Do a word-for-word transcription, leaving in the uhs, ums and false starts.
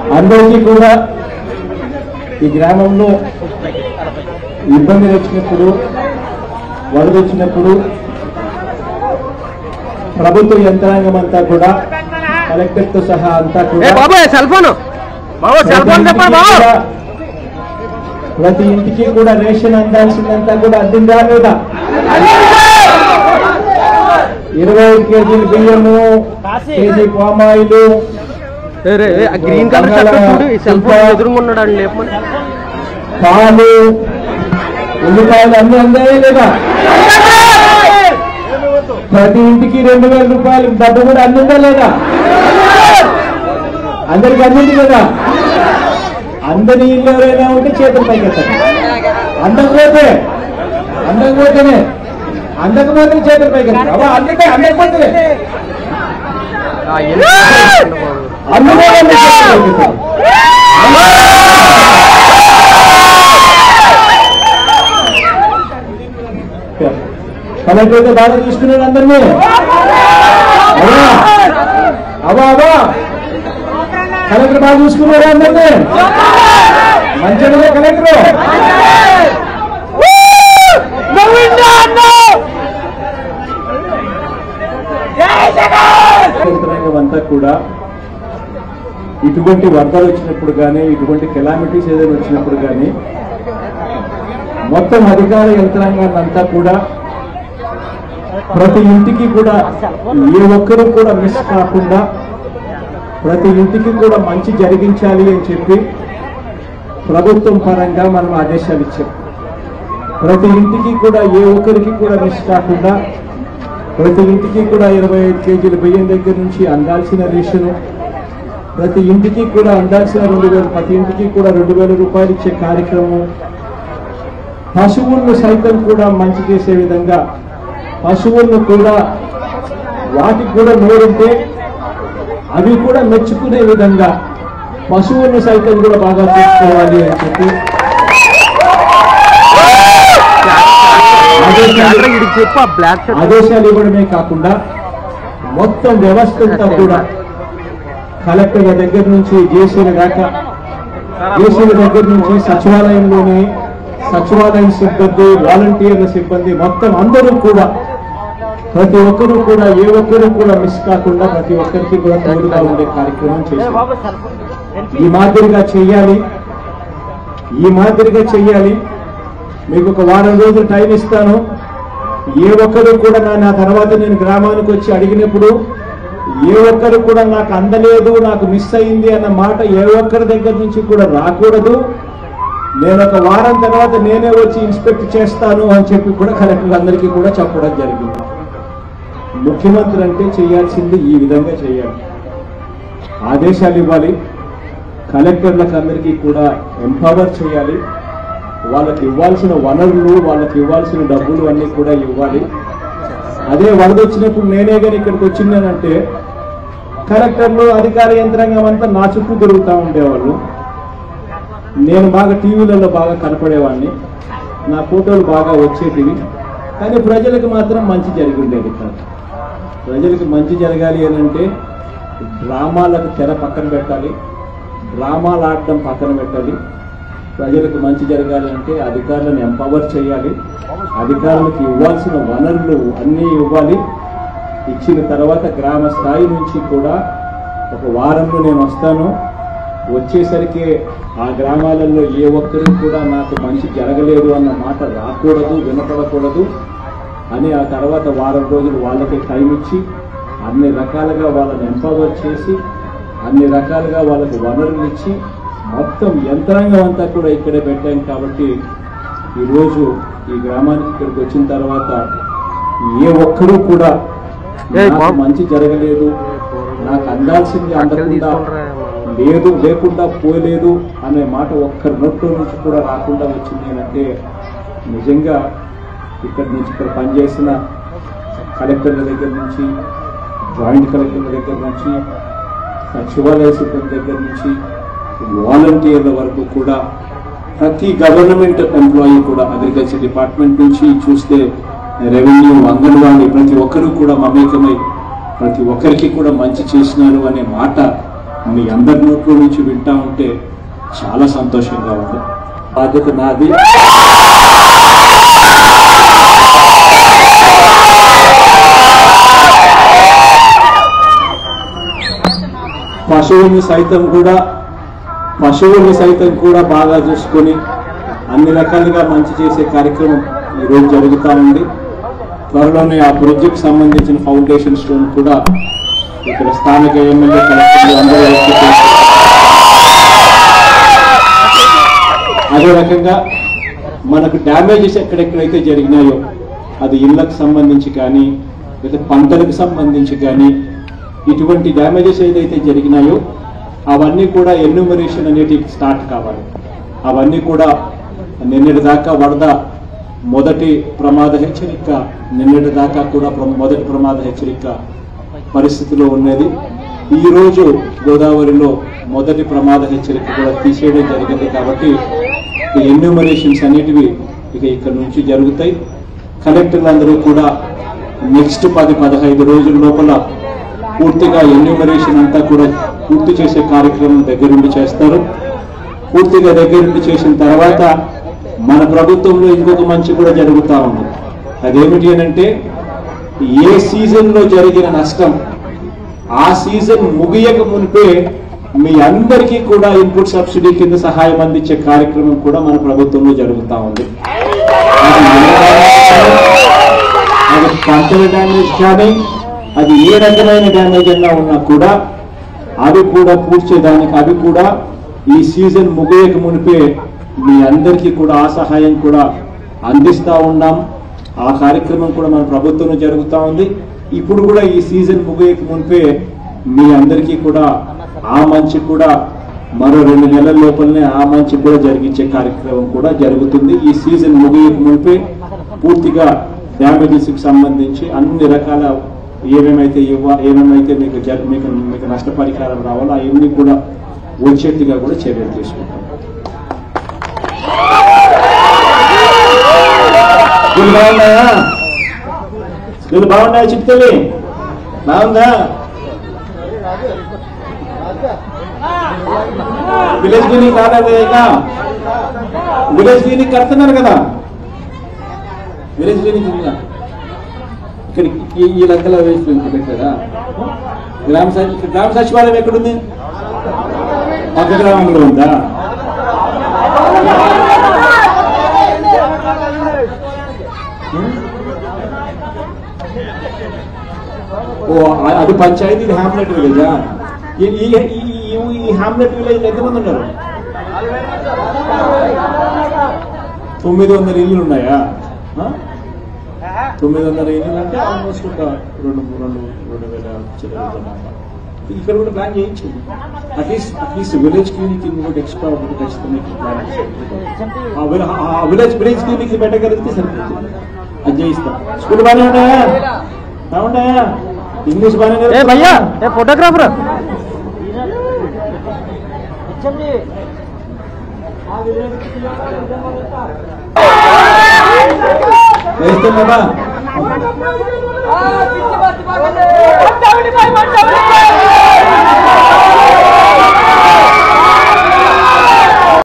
అందరికీ కూడా ఈ గ్రామంలో ఇబ్బంది వచ్చినప్పుడు వరద వచ్చినప్పుడు ప్రభుత్వ యంత్రాంగం అంతా కూడా కలెక్టర్ తో సహా అంతా కూడా ప్రతి ఇంటికి కూడా రేషన్ అందాల్సిందంతా కూడా అందిందా లేదా? ఇరవై ఐదు కేజీలు బియ్యము, కేజీ పామాయిల్, గ్రీన్ కలర్ ఎదురుగున్నాడు పాలు, ఉల్లిపాయలు అన్ని అందాయా లేదా? ప్రతి ఇంటికి రెండు వేల రూపాయలు డబ్బు కూడా అందిందా లేదా? అందరికి అందింది కదా? అందరి ఇల్లు ఎవరైనా ఉంటే చేతులు పైకెత్తారు. అందకపోతే అందకపోతేనే అందకపోతే చేతులు పైకెత్తారు. అబ్బా అందుకే అందకపోతే అందుకోవాలి కలెక్టర్ అయితే బాగా చూసుకున్నాడు అందరినీ. అబ్బా అబ్బా కలెక్టర్ బాగా చూసుకున్నాడు అందరినీ. మంచిగా కలెక్టర్ అంతా కూడా ఇటువంటి వరదలు వచ్చినప్పుడు కానీ ఇటువంటి కెలామిటీస్ ఏదైనా వచ్చినప్పుడు కానీ మొత్తం అధికార యంత్రాంగాన్ని అంతా కూడా ప్రతి ఇంటికి కూడా ఏ ఒక్కరూ కూడా మిస్ కాకుండా ప్రతి ఇంటికి కూడా మంచి జరిగించాలి అని చెప్పి ప్రభుత్వం పరంగా మనం ఆదేశాలు ఇచ్చాం. ప్రతి ఇంటికి కూడా ఏ ఒక్కరికి కూడా మిస్ కాకుండా ప్రతి ఇంటికి కూడా ఇరవై ఐదు కేజీల బియ్యం దగ్గర నుంచి అందాల్సిన రేషను, ప్రతి ఇంటికి కూడా అందాల్సిన రెండు వేలు ప్రతి ఇంటికి కూడా రెండు వేల రూపాయలు ఇచ్చే కార్యక్రమం, పశువులను సైతం కూడా మంచి చేసే విధంగా పశువులను కూడా వాటికి కూడా నోరుంటే అవి కూడా మెచ్చుకునే విధంగా పశువులను సైతం కూడా బాగా చూసుకోవాలి అని చెప్పి ఆదేశాలు ఇవ్వడమే కాకుండా మొత్తం వ్యవస్థ అంతా కూడా కలెక్టర్ల దగ్గర నుంచి జేసీల దాకా జేసీల దగ్గర నుంచి సచివాలయంలోని సచివాలయం సిబ్బంది, వాలంటీర్ల సిబ్బంది మొత్తం అందరూ కూడా ప్రతి ఒక్కరూ కూడా ఏ ఒక్కరూ కూడా మిస్ కాకుండా ప్రతి ఒక్కరికి కూడా తోడుగా ఉండే కార్యక్రమం చేశారు. ఈ మాదిరిగా చెయ్యాలి ఈ మాదిరిగా చెయ్యాలి మీకు ఒక వారం రోజులు టైం ఇస్తాను. ఏ ఒక్కరు కూడా నా తర్వాత నేను గ్రామానికి వచ్చి అడిగినప్పుడు ఏ ఒక్కరు కూడా నాకు అందలేదు, నాకు మిస్ అయింది అన్న మాట ఏ ఒక్కరి దగ్గర నుంచి కూడా రాకూడదు. నేను ఒక వారం తర్వాత నేనే వచ్చి ఇన్స్పెక్ట్ చేస్తాను అని చెప్పి కూడా కలెక్టర్లందరికీ కూడా చెప్పడం జరిగింది. ముఖ్యమంత్రి అంటే చేయాల్సింది ఈ విధంగా చేయాలి, ఆదేశాలు ఇవ్వాలి, కలెక్టర్లకు అందరికీ కూడా ఎంపవర్ చేయాలి, వాళ్ళకి ఇవ్వాల్సిన వనరులు వాళ్ళకి ఇవ్వాల్సిన డబ్బులు అన్నీ కూడా ఇవ్వాలి. అదే వరద వచ్చినప్పుడు నేనే కానీ ఇక్కడికి వచ్చిందేనంటే కలెక్టర్లు అధికార యంత్రాంగం అంతా నా చుట్టూ తిరుగుతూ ఉండేవాళ్ళు. నేను బాగా టీవీలలో బాగా కనపడేవాడిని, నా ఫోటోలు బాగా వచ్చేటివి, కానీ ప్రజలకు మాత్రం మంచి జరిగి ఉండేది కాదు. ప్రజలకు మంచి జరగాలి అని అంటే డ్రామాలకు తెర పక్కన పెట్టాలి, డ్రామాలు ఆడటం పక్కన పెట్టాలి. ప్రజలకు మంచి జరగాలి అంటే అధికారులను ఎంపవర్ చేయాలి, అధికారులకు ఇవ్వాల్సిన వనరులు అన్నీ ఇవ్వాలి. ఇచ్చిన తర్వాత గ్రామ స్థాయి నుంచి కూడా ఒక వారంలో నేను వస్తాను, వచ్చేసరికి ఆ గ్రామాలలో ఏ ఒక్కరూ కూడా నాకు మంచి జరగలేదు అన్న మాట రాకూడదు, వినపడకూడదు అని ఆ తర్వాత వారం రోజులు వాళ్ళకి టైం ఇచ్చి అన్ని రకాలుగా వాళ్ళని ఎంపవర్ చేసి అన్ని రకాలుగా వాళ్ళకి వనరులు ఇచ్చి మొత్తం యంత్రాంగం అంతా కూడా ఇక్కడే పెట్టాం. కాబట్టి ఈరోజు ఈ గ్రామానికి ఇక్కడికి వచ్చిన తర్వాత ఏ ఒక్కరూ కూడా నాకు మంచి జరగలేదు, నాకు అందాల్సింది అందకుండా లేదు, లేకుండా పోలేదు అనే మాట ఒక్కరి నోట్లో నుంచి కూడా రాకుండా వచ్చింది అంటే నిజంగా ఇక్కడి నుంచి ఇక్కడ పనిచేసిన కలెక్టర్ల దగ్గర నుంచి, జాయింట్ కలెక్టర్ల దగ్గర నుంచి, సచివాలయ సిబ్బంది దగ్గర నుంచి, వాలంటీర్ల వరకు కూడా ప్రతి గవర్నమెంట్ ఎంప్లాయీ కూడా అగ్రికల్చర్ డిపార్ట్మెంట్ నుంచి చూస్తే రెవెన్యూ, అంగన్వాడీ ప్రతి ఒక్కరూ కూడా మమేకమై ప్రతి ఒక్కరికి కూడా మంచి చేసినారు అనే మాట మీ అందరి నోట్లో నుంచి వింటా ఉంటే చాలా సంతోషంగా ఉంది. బాధ్యత నాది. పశువుల్ని సైతం కూడా పశువుల్ని సైతం కూడా బాగా చూసుకొని అన్ని రకాలుగా మంచి చేసే కార్యక్రమం ఈరోజు జరుగుతూ ఉంది. త్వరలోనే ఆ ప్రాజెక్ట్ సంబంధించిన ఫౌండేషన్ స్టోన్ కూడా ఇక్కడ స్థానిక ఎమ్మెల్యే కలెక్టర్లు అందరూ అదే రకంగా మనకు డ్యామేజెస్ ఎక్కడెక్కడైతే జరిగినాయో అది ఇళ్లకు సంబంధించి కానీ లేదా పంటలకు సంబంధించి కానీ ఇటువంటి డ్యామేజెస్ ఏదైతే జరిగినాయో అవన్నీ కూడా ఎన్యూమరేషన్ అనేది స్టార్ట్ కావాలి. అవన్నీ కూడా నిన్నటి దాకా వరద మొదటి ప్రమాద హెచ్చరిక నిన్నటి దాకా కూడా మొదటి ప్రమాద హెచ్చరిక పరిస్థితిలో ఉన్నది. ఈరోజు గోదావరిలో మొదటి ప్రమాద హెచ్చరిక కూడా తీసేయడం జరిగింది. కాబట్టి ఈ ఎన్యూమరేషన్స్ అనేటివి ఇక ఇక్కడ నుంచి జరుగుతాయి. కలెక్టర్లు అందరూ కూడా నెక్స్ట్ పది పదహైదు రోజుల లోపల పూర్తిగా ఎన్యూమరేషన్ అంతా కూడా పూర్తి చేసే కార్యక్రమం దగ్గరుండి చేస్తారు. పూర్తిగా దగ్గరుండి చేసిన తర్వాత మన ప్రభుత్వంలో ఇంకొక మంచి కూడా జరుగుతూ ఉంది. అదేమిటి అనంటే ఏ సీజన్లో జరిగిన నష్టం ఆ సీజన్ ముగియక మునిపే మీ అందరికీ కూడా ఇన్పుట్ సబ్సిడీ కింద సహాయం అందించే కార్యక్రమం కూడా మన ప్రభుత్వంలో జరుగుతూ ఉంది. అది పంటల డ్యామేజ్ కానీ అది ఏ రకమైన డ్యామేజ్ అయినా ఉన్నా కూడా అవి కూడా పూడ్చేదానికి అవి కూడా ఈ సీజన్ ముగియక మునిపే మీ అందరికీ కూడా ఆ సహాయం కూడా అందిస్తూ ఉన్నాం. ఆ కార్యక్రమం కూడా మన ప్రభుత్వంలో జరుగుతూ ఉంది. ఇప్పుడు కూడా ఈ సీజన్ ముగియక మునిపే మీ అందరికీ కూడా ఆ మంచి కూడా మరో రెండు నెలల లోపలనే ఆ మంచి కూడా జరిగించే కార్యక్రమం కూడా జరుగుతుంది. ఈ సీజన్ ముగియక మునిపే పూర్తిగా డ్యామేజెస్కి సంబంధించి అన్ని రకాల ఏమేమైతే ఇవ్వ ఏమేమైతే మీకు మీకు మీకు నష్టపరిహారం రావాలో అవన్నీ కూడా వచ్చేట్టుగా కూడా చర్యలు తీసుకుంటాం. స్కూల్ బాగున్నాయా? స్కూల్ బాగున్నాయా? చెప్తే బాగుందా? విలేజ్ క్లినిక్ రాలేదా? విలేజ్ క్లినిక్ కడుతున్నారు కదా. విలేజ్ క్లినిక్ ఇక్కడ ఈ లెక్కల వేసి పెట్టారా? గ్రామ గ్రామ సచివాలయం ఎక్కడుంది? పక్క గ్రామంలో ఉందా? ఓ అది పంచాయతీ, ఇది హ్యామ్లెట్ విలేజా? ఈ హ్యామ్లెట్ విలేజ్ ఎంతమంది ఉన్నారు? తొమ్మిది వందల ఇల్లులు ఉన్నాయా? తొమ్మిది వందల ఇల్లు అంటే ఆల్మోస్ట్ ఒక రెండు రెండు రెండు వేల చిల్లర. ఇక్కడ కూడా ప్లాన్ చేయించు. అట్లీస్ట్ అట్లీస్ట్ విలేజ్ క్లినిక్ ఇంకోటి ఎక్స్ట్రా ఒకటి ఖచ్చితంగా ప్లాన్ విలేజ్ విలేజ్ క్లినిక్ పెట్టగలిగితే సరిపోతుంది. అది చేయిస్తాం. స్కూల్ బాగానే ఉన్నాయా? బాగున్నాయా? ఇంగ్లీష్ బాగానే? ఫోటోగ్రాఫర్ వేస్తున్నావా? Ah,